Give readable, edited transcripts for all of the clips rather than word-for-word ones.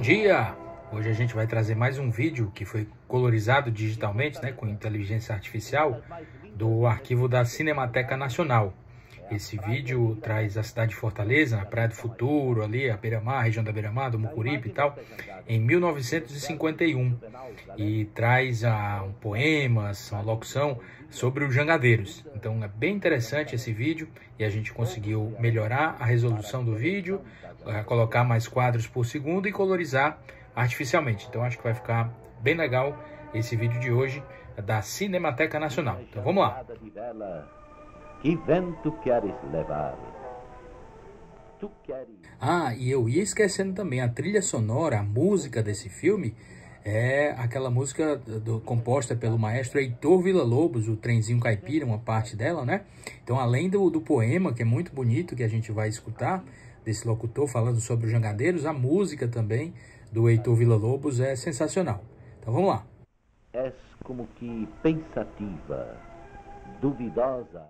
dia! Hoje a gente vai trazer mais um vídeo que foi colorizado digitalmente, né, com inteligência artificial, do arquivo da Cinemateca Nacional. Esse vídeo traz a cidade de Fortaleza, a Praia do Futuro, ali, a Beira-Mar, a região da Beira-Mar, do Mucuripe e tal, em 1951. E traz um poemas, uma locução sobre os jangadeiros. Então é bem interessante esse vídeo e a gente conseguiu melhorar a resolução do vídeo, colocar mais quadros por segundo e colorizar artificialmente. Então acho que vai ficar bem legal esse vídeo de hoje da Cinemateca Nacional. Então vamos lá. Que vento queres levar? Tu queres... E eu ia esquecendo também, a trilha sonora, a música desse filme é aquela música composta pelo maestro Heitor Villa-Lobos, o Trenzinho Caipira, uma parte dela, né? Então, além do poema, que é muito bonito, que a gente vai escutar, desse locutor falando sobre os jangadeiros, a música também do Heitor Villa-Lobos é sensacional. Então, vamos lá. És como que pensativa, duvidosa...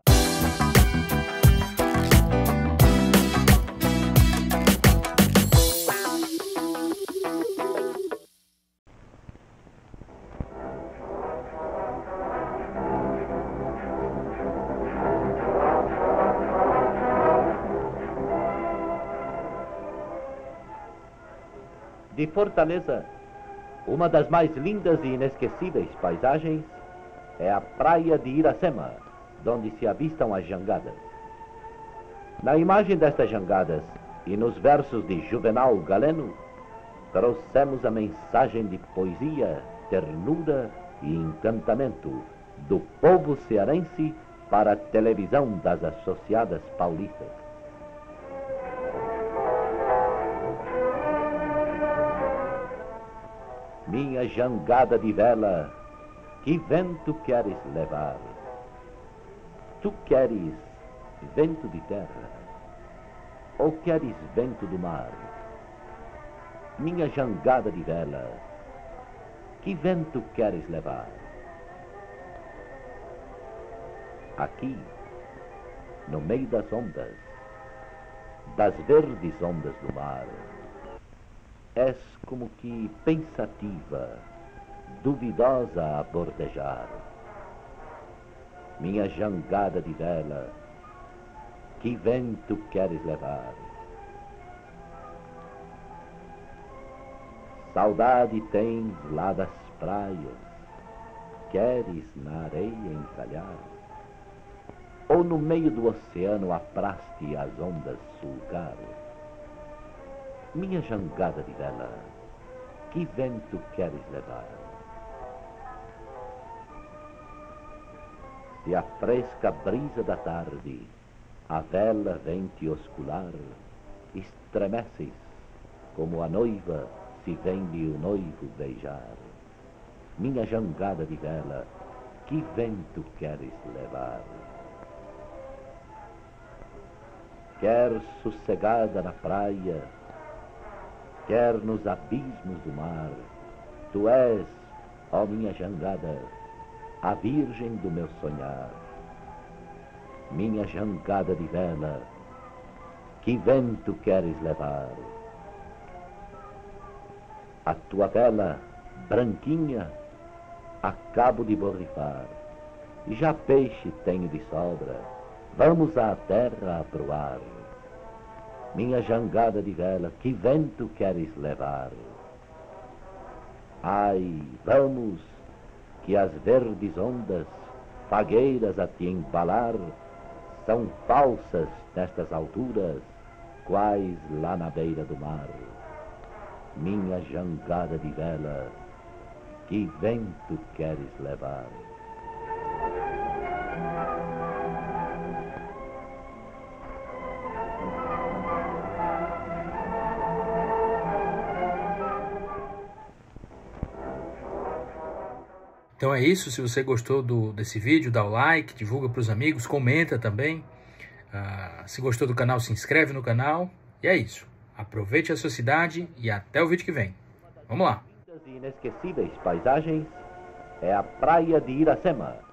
De Fortaleza, uma das mais lindas e inesquecíveis paisagens é a praia de Iracema, onde se avistam as jangadas. Na imagem destas jangadas e nos versos de Juvenal Galeno, trouxemos a mensagem de poesia, ternura e encantamento do povo cearense para a televisão das associadas paulistas. Minha jangada de vela, que vento queres levar? Tu queres vento de terra ou queres vento do mar? Minha jangada de vela, que vento queres levar? Aqui, no meio das ondas, das verdes ondas do mar, és como que pensativa, duvidosa a bordejar. Minha jangada de vela, que vento queres levar? Saudade tens lá das praias, queres na areia encalhar? Ou no meio do oceano apraste as ondas sulcar? Minha jangada de vela, que vento queres levar? Se a fresca brisa da tarde a vela vem te oscular, estremeces como a noiva se vem-lhe o noivo beijar. Minha jangada de vela, que vento queres levar? Quer sossegada na praia, quer nos abismos do mar, tu és, ó minha jangada, a virgem do meu sonhar. Minha jangada de vela, que vento queres levar? A tua vela, branquinha, acabo de borrifar, e já peixe tenho de sobra, vamos à terra a proar. Minha jangada de vela, que vento queres levar? Ai, vamos, que as verdes ondas, fagueiras a te embalar, são falsas nestas alturas, quais lá na beira do mar. Minha jangada de vela, que vento queres levar? Então é isso, se você gostou desse vídeo, dá o like, divulga para os amigos, comenta também. Se gostou do canal, se inscreve no canal. E é isso. Aproveite a sua cidade e até o vídeo que vem. Vamos lá. Inesquecíveis paisagens é a praia de Iracema.